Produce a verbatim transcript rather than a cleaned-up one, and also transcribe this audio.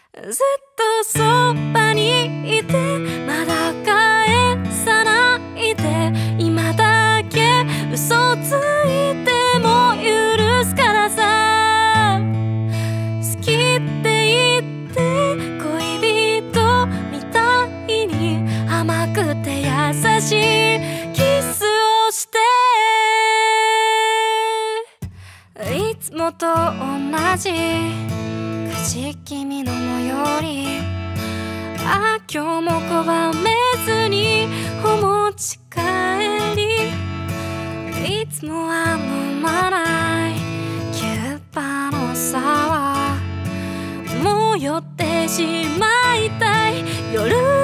ずっとそばにいてまだ返さないで、今だけ嘘ついても許すからさ。好きって言って恋人みたいに甘くて優しいキスをして、いつもと同じ口君の最寄り、ああ今日も拒めずにお持ち帰り、いつもは飲まないキューバのサワー、もう酔ってしまいたい夜